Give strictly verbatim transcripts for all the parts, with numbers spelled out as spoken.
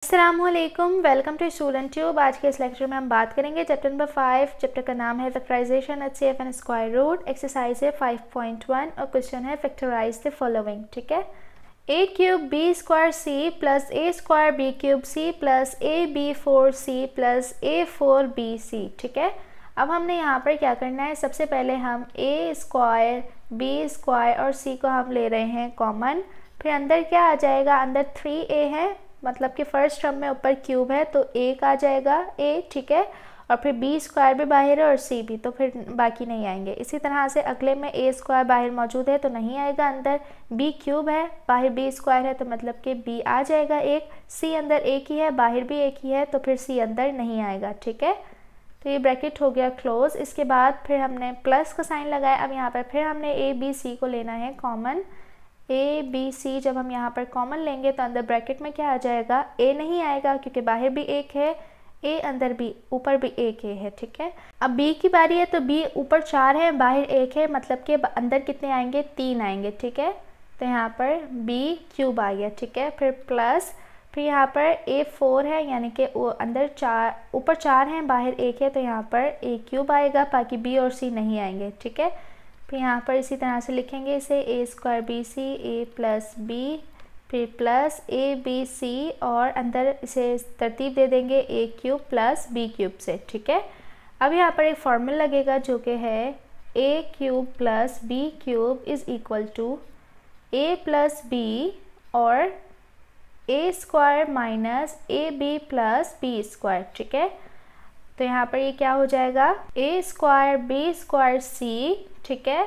अस्सलामुअलैकुम, welcome to student tube. आज के इस लेक्चर में हम बात करेंगे चैप्टर नंबर फाइव। चैप्टर का नाम है factorisation, H C F and square root. Exercise है फाइव पॉइंट वन और क्वेश्चन है फैक्टराइज द फॉलोइंग। ठीक है, a cube b square c plus a square b cube c plus a b four c plus a four b c. ठीक है, अब हमने यहाँ पर क्या करना है, सबसे पहले हम ए स्क्वायर बी स्क्वायर और सी को हम ले रहे हैं कॉमन। फिर अंदर क्या आ जाएगा, अंदर थ्री ए है, मतलब कि फर्स्ट टर्म में ऊपर क्यूब है तो एक आ जाएगा ए। ठीक है, और फिर बी स्क्वायर भी बाहर है और सी भी, तो फिर बाकी नहीं आएंगे। इसी तरह से अगले में ए स्क्वायर बाहर मौजूद है तो नहीं आएगा, अंदर बी क्यूब है बाहर बी स्क्वायर है तो मतलब कि बी आ जाएगा एक। सी अंदर एक ही है बाहर भी एक ही है तो फिर सी अंदर नहीं आएगा। ठीक है, तो ये ब्रैकेट हो गया क्लोज। इसके बाद फिर हमने प्लस का साइन लगाया। अब यहाँ पर फिर हमने ए बी सी को लेना है कॉमन। ए बी सी जब हम यहाँ पर कॉमन लेंगे तो अंदर ब्रैकेट में क्या आ जाएगा, ए नहीं आएगा क्योंकि बाहर भी एक है, ए अंदर भी ऊपर भी एक ए है। ठीक है, अब बी की बारी है तो बी ऊपर चार है बाहर एक है, मतलब कि अंदर कितने आएंगे, तीन आएंगे। ठीक है, तो यहाँ पर बी क्यूब आ गया। ठीक है, फिर प्लस फिर यहाँ पर ए फोर है, यानी कि अंदर चार ऊपर चार हैं बाहर एक है तो यहाँ पर ए क्यूब आएगा, बाकी बी और सी नहीं आएंगे। ठीक है, फिर यहाँ पर इसी तरह से लिखेंगे इसे a square b c a plus b, फिर प्लस ए बी सी और अंदर इसे तरतीब दे देंगे a cube plus b cube से। ठीक है, अब यहाँ पर एक फॉर्मूला लगेगा जो कि है a cube plus b cube is equal to a plus b और a square minus a B plus B square. ठीक है, तो यहाँ पर ये क्या हो जाएगा, a square b square c. ठीक है,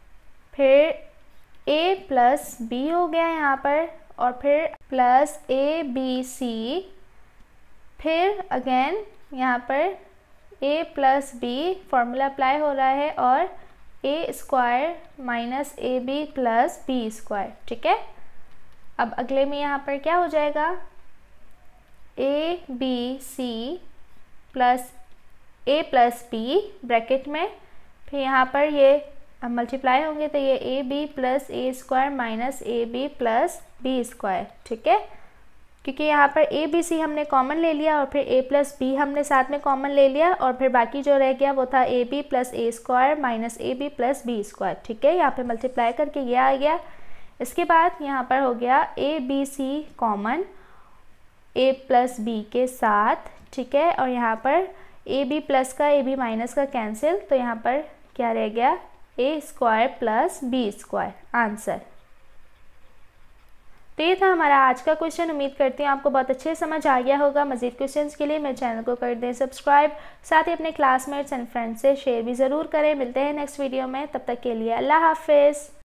फिर a प्लस बी हो गया यहाँ पर और फिर प्लस ए बी सी, फिर अगेन यहाँ पर a plus b formula apply हो रहा है और a square minus a B plus B square. ठीक है, अब अगले में यहाँ पर क्या हो जाएगा, a B c plus a plus b bracket में, फिर यहाँ पर ये अब मल्टीप्लाई होंगे तो ये a B plus a square minus a B plus B square. ठीक है, क्योंकि यहाँ पर ए बी सी हमने कॉमन ले लिया और फिर ए प्लस बी हमने साथ में कॉमन ले लिया और फिर बाकी जो रह गया वो था a B plus a square minus a B plus B square. ठीक है, यहाँ पे मल्टीप्लाई करके ये आ गया। इसके बाद यहाँ पर हो गया A B C common A plus B के साथ। ठीक है, और यहाँ पर ए बी प्लस का ए बी माइनस का कैंसिल, तो यहाँ पर क्या रह गया, A square plus B square answer. तो ये था हमारा आज का क्वेश्चन। उम्मीद करती हूँ आपको बहुत अच्छे समझ आ गया होगा। मज़ीद क्वेश्चंस के लिए मेरे चैनल को कर दें सब्सक्राइब, साथ ही अपने क्लासमेट्स एंड फ्रेंड्स से शेयर भी ज़रूर करें। मिलते हैं नेक्स्ट वीडियो में, तब तक के लिए अल्लाह हाफिज़।